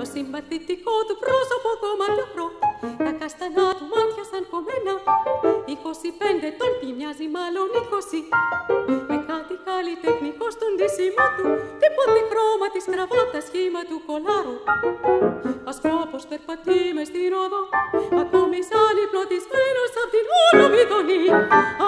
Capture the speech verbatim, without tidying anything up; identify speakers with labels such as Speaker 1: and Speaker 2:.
Speaker 1: το συμπαθητικό του πρόσωπο κομματιόχρο, τα καστανά του μάτια σαν κομμένα, είκοσι πέντε τον τι μοιάζει μάλλον είκοσι, με κάτι καλλιτεχνικό στον ντύσιμο του, τίποτε χρώμα της κραβάτας, σχήμα του κολάρου. Ασκόπος περπατεί μες στην οδό, ακόμη σαν υπνοτισμένος απ' την όλο βιδονή,